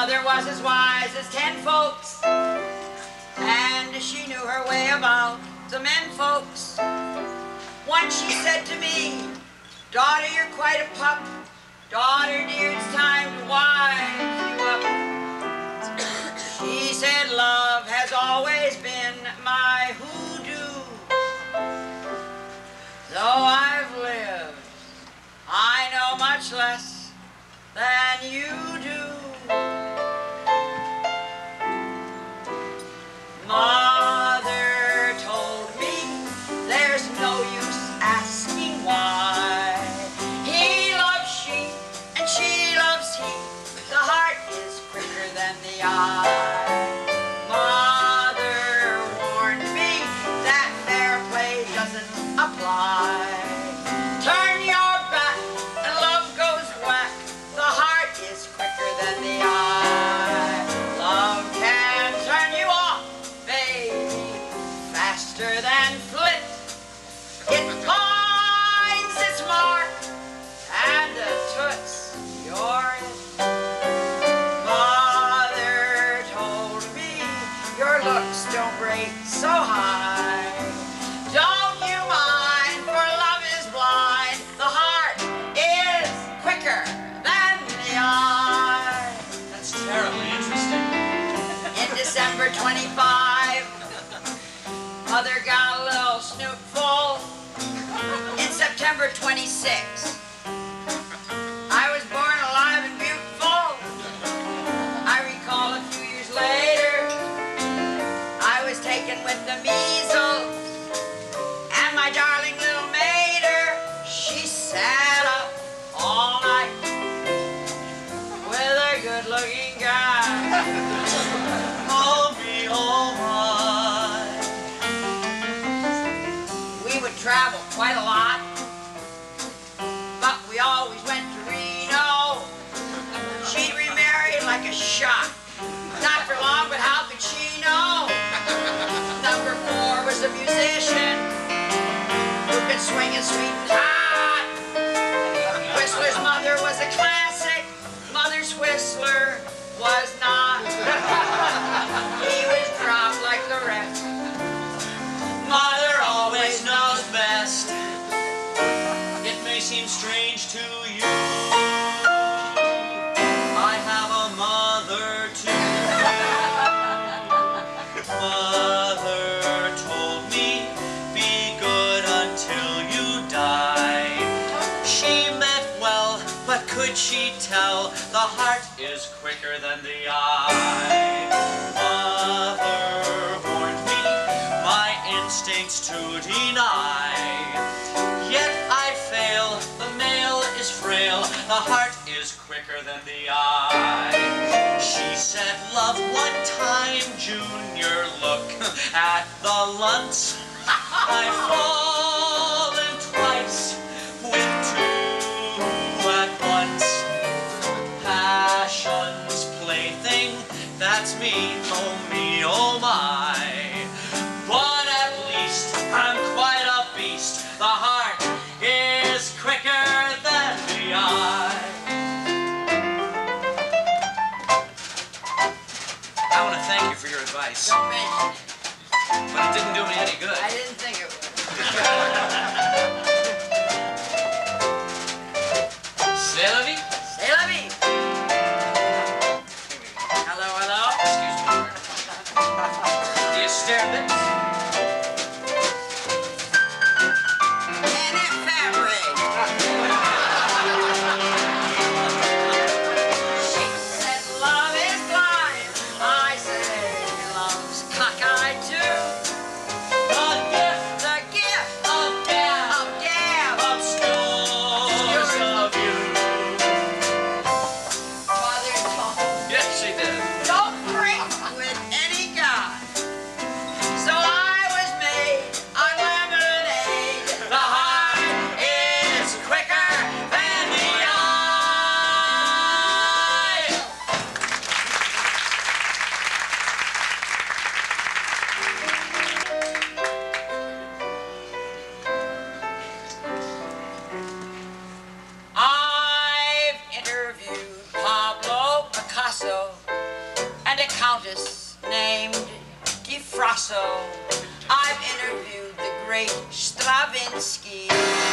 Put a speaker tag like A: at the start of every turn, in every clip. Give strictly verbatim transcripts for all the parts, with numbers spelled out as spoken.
A: Mother was as wise as ten folks, and she knew her way about the men folks. Once she said to me, "Daughter, you're quite a pup. Daughter dear, it's time to wise you up." She said, "Love has always been my hoodoo. Though I've lived, I know much less than you do." Mother told me there's no use asking why. He loves she and she loves he. The heart is quicker than the eye. Mother warned me that fair play doesn't apply. Turn your back and love goes whack. The heart is quicker than the eye. Love can turn you off, baby, faster than flit. It finds its mark and the toots you're it. Mother told me your looks don't break so high. Don't you mind, for love is blind. The heart is quicker than the eye.
B: That's terribly interesting.
A: In December twenty-five, Mother got a little snootful. In September twenty-six, I was born alive and beautiful. I recall a few years later, I was taken with the measles, and my darling little mater, she sat up all night with a good-looking guy.
B: Oh me, oh my.
A: We would travel quite a lot, but we always went to Reno. She'd remarried like a shot. Not for long, but how could she know? Number four was a musician who could swing it sweet and hot. Whistler's mother was a classic. Mother's Whistler was not. He was dropped like the rest.
B: Mother always knows best. It may seem strange to you, I have a mother too. Mother told me, be good until you die. She meant well, but could she tell the heart is quicker than the eye? Mother warned me my instincts to deny. Yet I fail, the male is frail, the heart is quicker than the eye. She said, love one time, Junior, look at the lunts. I've fallen twice with two at once. Passion's plaything, that's me, oh me, oh my. But at least I'm quite a beast. The heart is quicker than the eye. I want to thank you for your advice,
A: Don't mention it.
B: but it didn't do me any good.
A: I didn't think it would.
B: C'est la vie.
A: C'est la vie. Hello, hello.
B: Excuse me. Do you stare a bit?
A: Picasso. I've interviewed the great Stravinsky.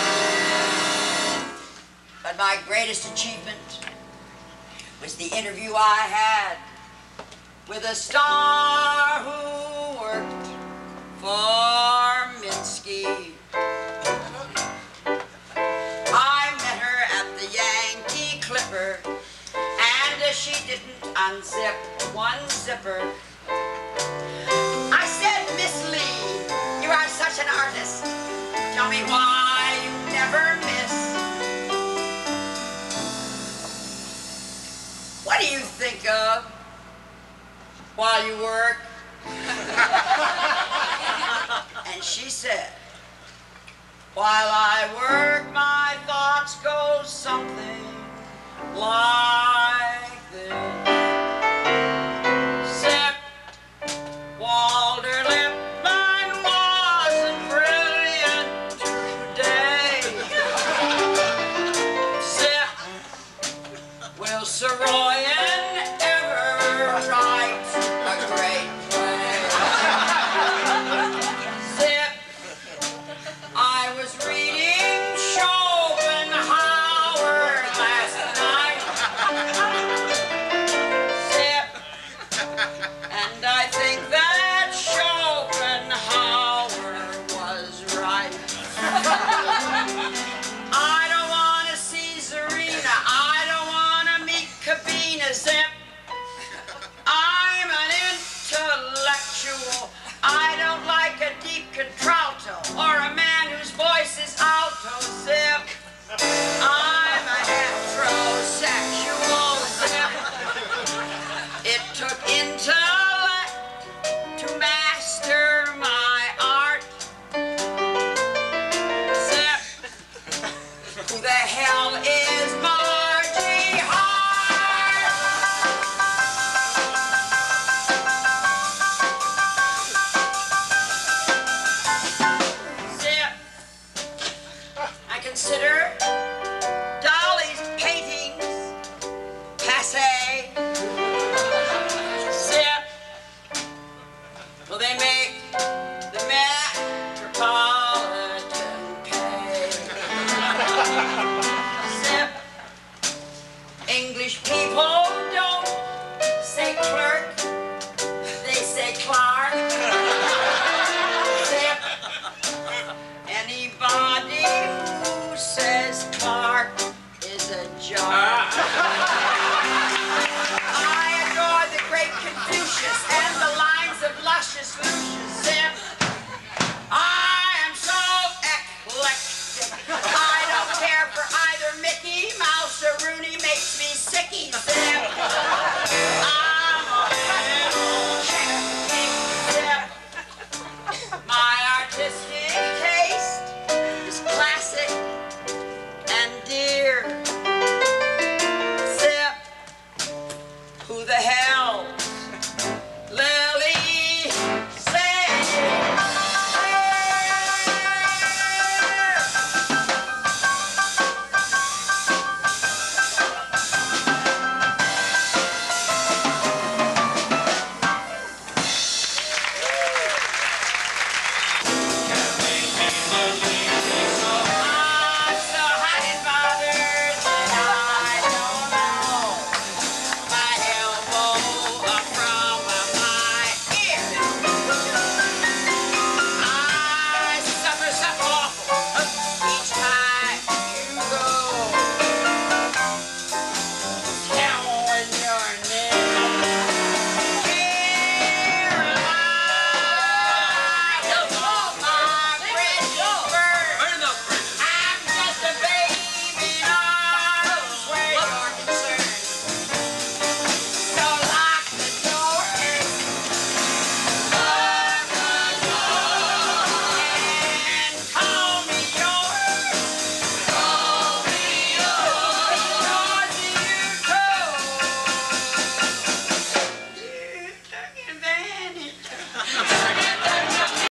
A: But my greatest achievement was the interview I had with a star who worked for Minsky. I met her at the Yankee Clipper, and she didn't unzip one zipper. I said, Miss Lee, you are such an artist. Tell me why you never miss. What do you think of while you work? And she said, while I work, my thoughts go something like this. Zip, Walter Lippmann wasn't brilliant today. Zip, will Saroyan ever write a great play? Zip, I was reading Schopenhauer last night. Zip, and I think that Schopenhauer was right. I don't want to see Zarina. I don't want to meet Cabina. Zip, I'm an intellectual. I don't like a deep contralto or a man whose voice is alto. Zip, I'm a heterosexual. Zip, it took intellect to master my art. Zip, who the hell is Margie Hart? Zip, I consider